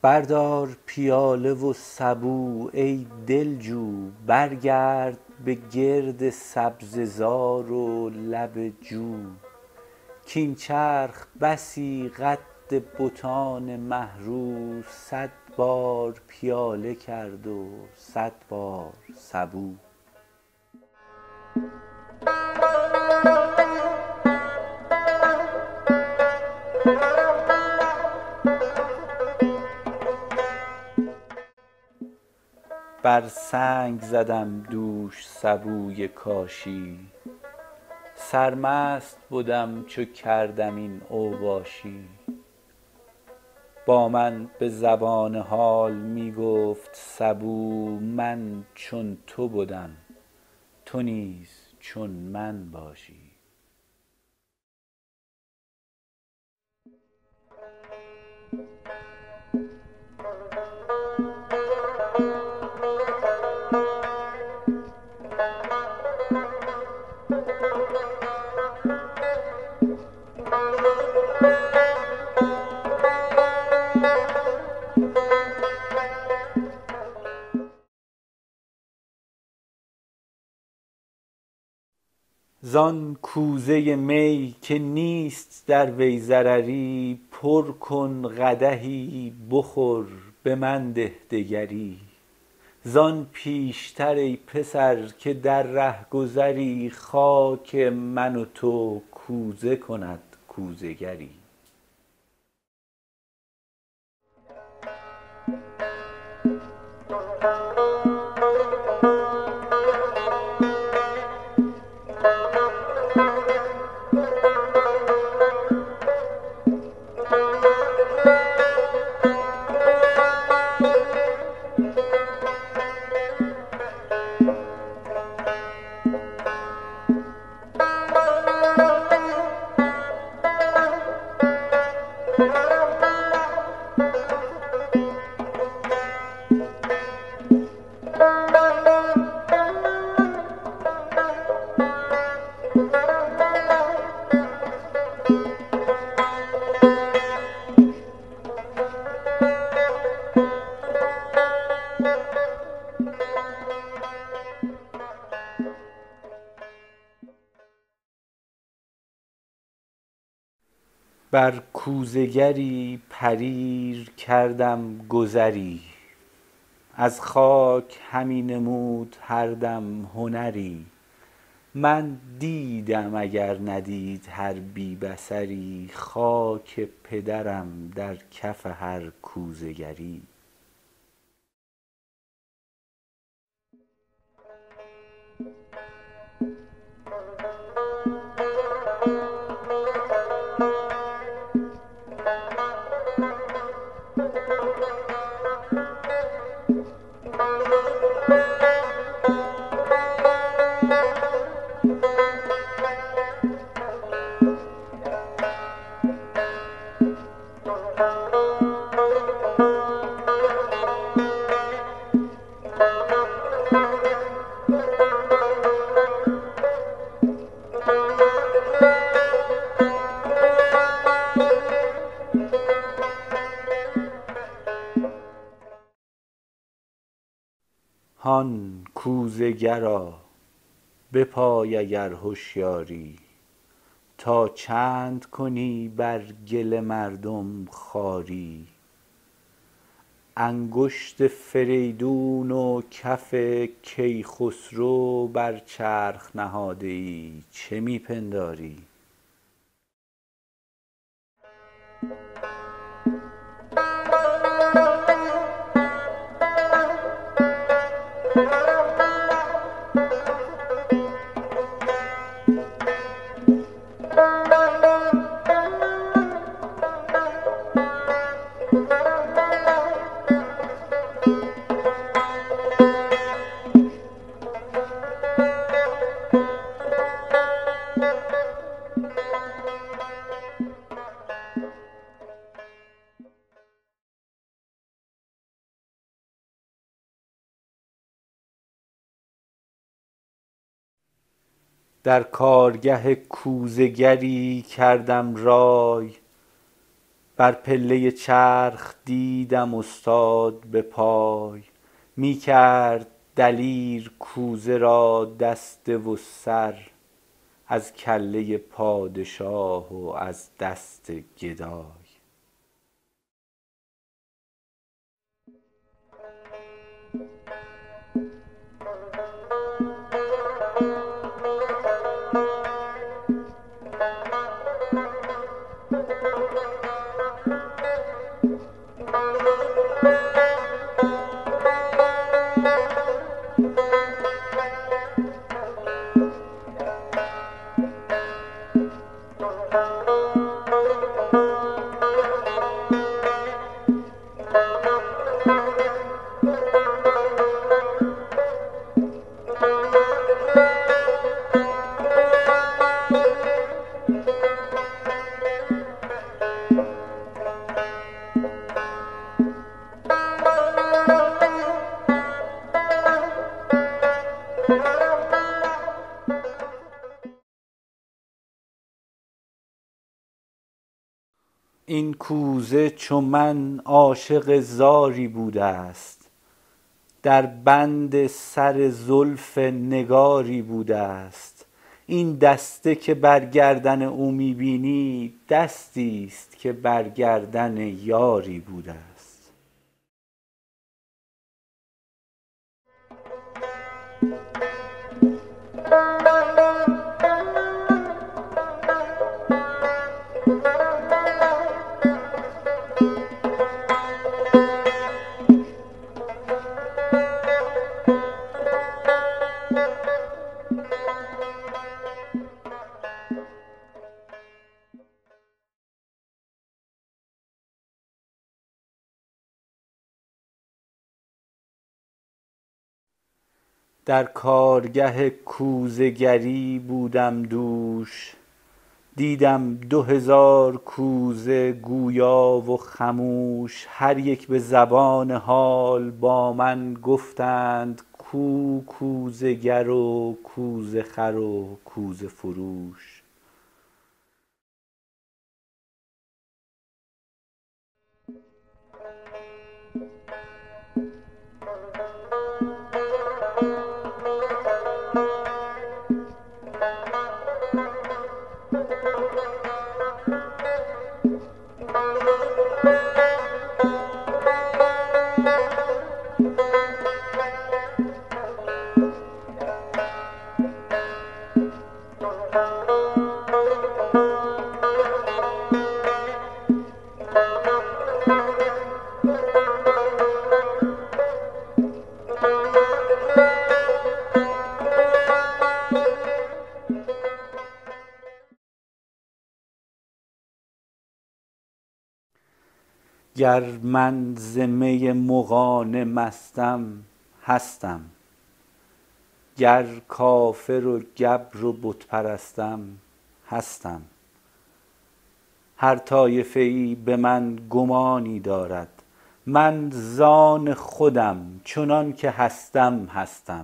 بردار پیاله و سبو ای دلجو، برگرد به گرد سبزه زار و لب جو. کاین چرخ بسی قد بتان مه رو، 100 بار پیاله کرد و 100 بار سبو. بر سنگ زدم دوش سبوی کاشی، سرمست بدم چو کردم این اوباشی. با من به زبان حال می گفت سبو، من چون تو بدم تو نیز چون من باشی. زان کوزه می که نیست در وی ضرری، پر کن قدحی بخور به من ده دگری. زان پیشتر ای پسر که در رهگذری، خاک من و تو کوزه کند کوزه گری. بر کوزه گری پریر کردم گذری، از خاک همی نمود هر دم هنری. من دیدم اگر ندید هر بی بصری، خاک پدرم در کف هر کوزه گری. هان کوزه گرا بپای اگر هشیاری، تا چند کنی بر گل مردم خواری. انگشت فریدون و کف کیخسرو، بر چرخ نهاده ای چه می پنداری. در کارگه کوزه گری کردم رای، بر پله چرخ دیدم استاد به پای، می کرد دلیر کوزه را دسته و سر، از کله پادشاه و از دست گدای. این کوزه چو من عاشق زاری بوده است، در بند سر زلف نگاری بوده است. این دسته که بر گردن او می بینی دستی است که بر گردن یاری بوده است. در کارگه کوزه گری بودم دوش، دیدم 2000 کوزه گویا و خموش. هر یک به زبان حال با من گفتند کو کوزه گر و کوزه خر و کوزه فروش. گر من ز می مغانه مستم هستم، گر کافر و گبر و بت پرستم هستم. هر طایفه ای به من گمانی دارد، من زان خودم چنان که هستم هستم.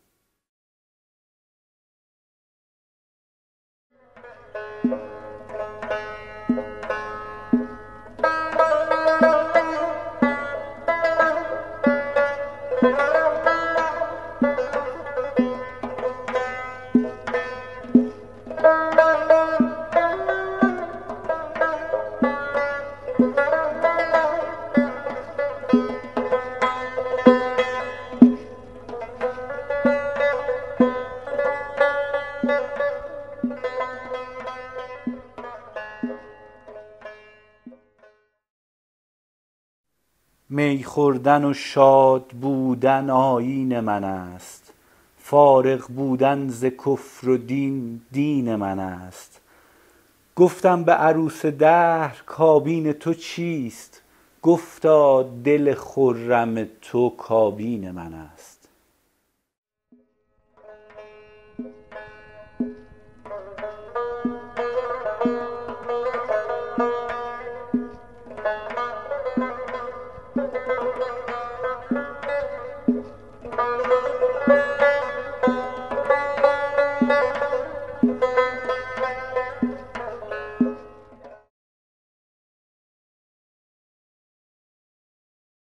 می خوردن و شاد بودن آیین من است، فارغ بودن ز کفر و دین دین من است. گفتم به عروس دهر کابین تو چیست، گفتا دل خرم تو کابین من است.